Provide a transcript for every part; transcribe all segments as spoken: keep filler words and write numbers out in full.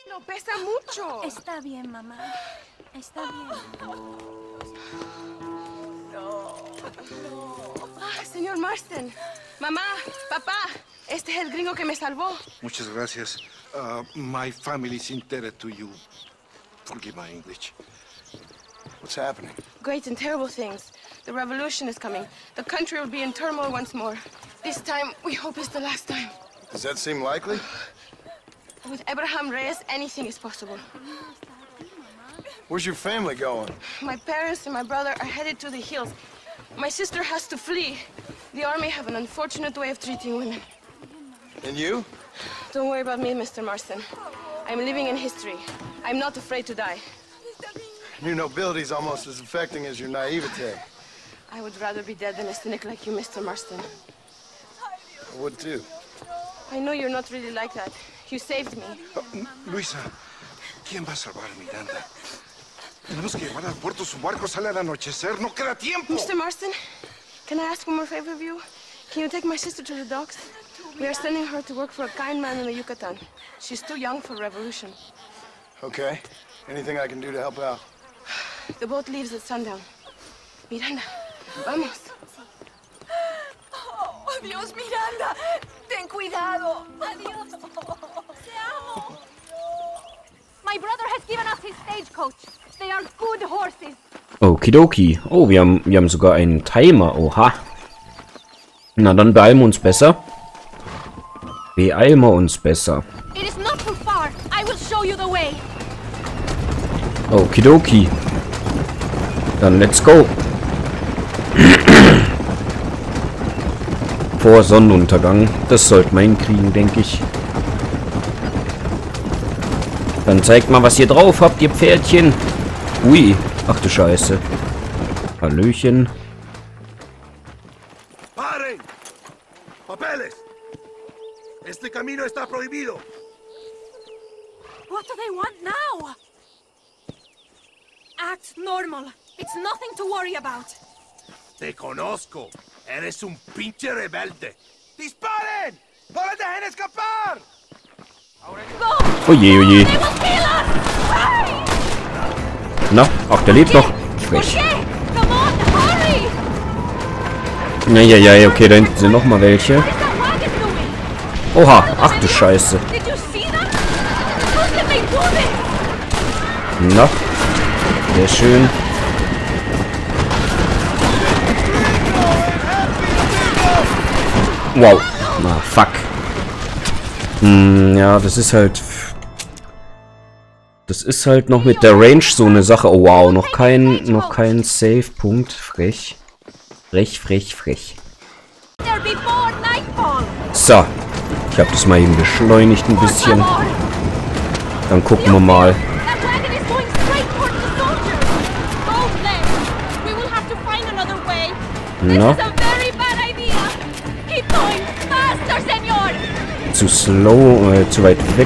No pesa mucho. Está bien, mamá. Está bien. No, no. Ah, señor Marston. Mamá, papá. Este es el gringo que me salvó. Muchas gracias. Uh, my family is indebted to you. Forgive my English. What's happening? Great and terrible things. The revolution is coming. The country will be in turmoil once more. This time, we hope it's the last time. Does that seem likely? With Abraham Reyes, anything is possible. Where's your family going? My parents and my brother are headed to the hills. My sister has to flee. The army have an unfortunate way of treating women. And you? Don't worry about me, Mister Marston. I'm living in history. I'm not afraid to die. Your nobility's almost as affecting as your naivete. I would rather be dead than a cynic like you, Mister Marston. I would too. I know you're not really like that. You saved me. Oh, Luisa, ¿quién va a salvar a Miranda? Tenemos que llevar al puerto. Su barco sale al anochecer. No queda tiempo. Mister Marston, can I ask one more favor of you? Can you take my sister to the docks? We are sending her to work for a kind man in the Yucatan. She's too young for revolution. Okay. Anything I can do to help out? The boat leaves at sundown. Miranda, vamos. Oh, adiós, Miranda. Ten cuidado. Adiós. Te amo. My brother has given us his stagecoach. They are good horses. Okidoki. Oh, wir haben, wir haben sogar einen Timer. Oha. Na, dann beeilen wir uns besser. Beeilen wir uns besser. It is not too far. I will show you the way. Okidoki. Dann let's go. Vor Sonnenuntergang. Das sollten wir hinkriegen, denke ich. Dann zeigt mal, was ihr drauf habt, ihr Pferdchen. Ui. Ach du Scheiße. Hallöchen. ¡Paren! ¡Papeles! Este camino está prohibido. What do they want now? Act normal. It's nothing to worry about. Te conozco. Eres un pinche rebelde. ¡Disparen! ¡No les dejen escapar! Go! Oje, oje. They will kill us! Hurry! Na, ach, der lebt noch. Frech. Okay, come on, hurry! Ja, ja, ja, okay, da hinten sind noch mal welche. What is that wagon doing? Oha, ach du Scheiße. Did you see that? How can they do this? Na, sehr schön. Wow. Na, fuck. Hm, ja, das ist halt... Das ist halt noch mit der Range so eine Sache. Oh, wow, noch kein, noch kein Save-Punkt. Frech. Frech, frech, frech. So. Ich habe das mal eben beschleunigt ein bisschen. Dann gucken wir mal. Na? Zu slow, äh, zu weit weg.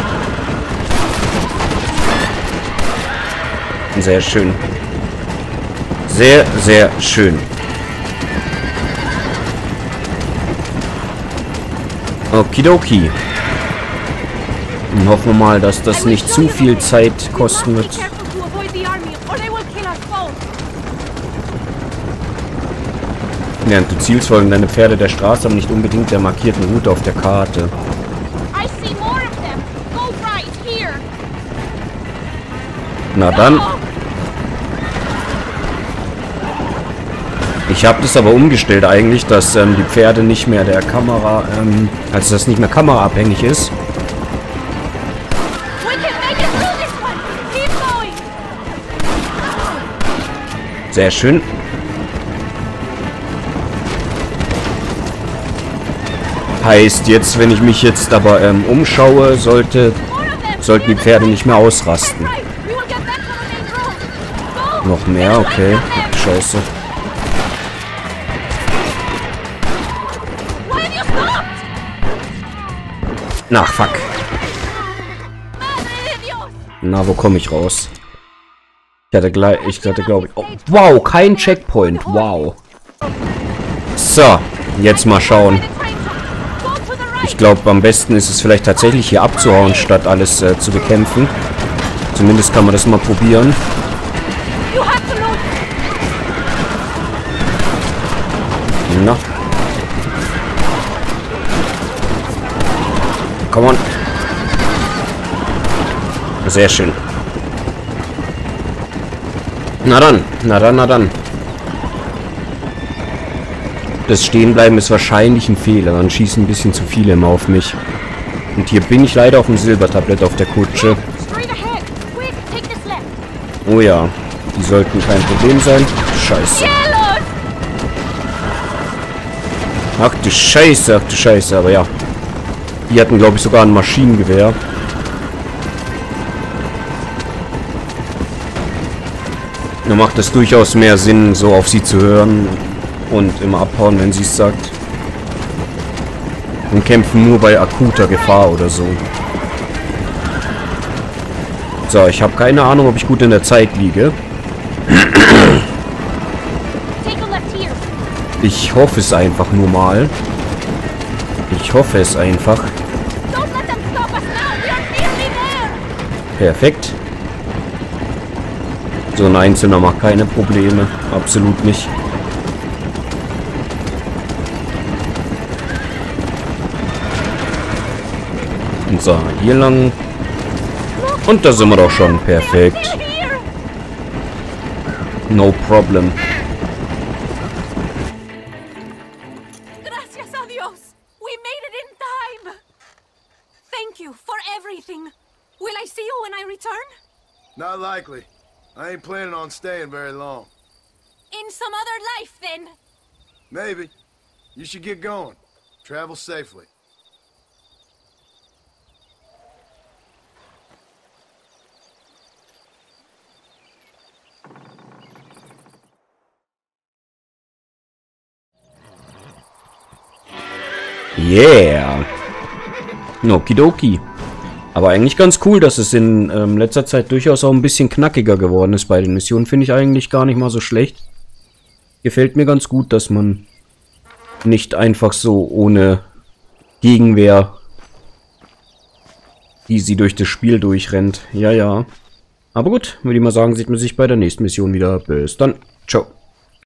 Sehr schön. Sehr, sehr schön. Okidoki. Und hoffen wir mal, dass das nicht zu viel Zeit kosten wird. Während du zielst, folgen deine Pferde der Straße, aber nicht unbedingt der markierten Route auf der Karte. Na dann. Ich habe das aber umgestellt eigentlich, dass ähm, die Pferde nicht mehr der Kamera, ähm, also dass nicht mehr kameraabhängig ist. Sehr schön. Heißt jetzt, wenn ich mich jetzt aber ähm, umschaue, sollte, sollten die Pferde nicht mehr ausrasten. Noch mehr, okay. Scheiße. Na, fuck. Na, wo komme ich raus? Ich hatte gleich, ich hatte glaube ich... Oh, wow, kein Checkpoint. Wow. So, jetzt mal schauen. Ich glaube, am besten ist es vielleicht tatsächlich hier abzuhauen, statt alles äh, zu bekämpfen. Zumindest kann man das mal probieren. Na. Come on. Sehr schön. Na dann, na dann, na dann. Das Stehenbleiben ist wahrscheinlich ein Fehler. Dann schießen ein bisschen zu viele immer auf mich. Und hier bin ich leider auf dem Silbertablett auf der Kutsche. Oh ja, die sollten kein Problem sein. Scheiße. Ach du Scheiße, ach du Scheiße, aber ja. Die hatten, glaube ich, sogar ein Maschinengewehr. Da macht es durchaus mehr Sinn, so auf sie zu hören und immer abhauen, wenn sie es sagt. Und kämpfen nur bei akuter Gefahr oder so. So, ich habe keine Ahnung, ob ich gut in der Zeit liege. Ich hoffe es einfach nur mal. Ich hoffe es einfach. Perfekt. So ein Einzelner macht keine Probleme. Absolut nicht. Und so, hier lang. Und da sind wir doch schon. Perfekt. No problem. Gracias a Dios. We made it in time. Thank you for everything. Will I see you when I return? Not likely. I ain't planning on staying very long. In some other life, then. Maybe. You should get going. Travel safely. Yeah. Okidoki. Aber eigentlich ganz cool, dass es in ähm, letzter Zeit durchaus auch ein bisschen knackiger geworden ist bei den Missionen. Finde ich eigentlich gar nicht mal so schlecht. Gefällt mir ganz gut, dass man nicht einfach so ohne Gegenwehr easy durch das Spiel durchrennt. Ja, ja. Aber gut, würde ich mal sagen, sieht man sich bei der nächsten Mission wieder. Bis dann. Ciao.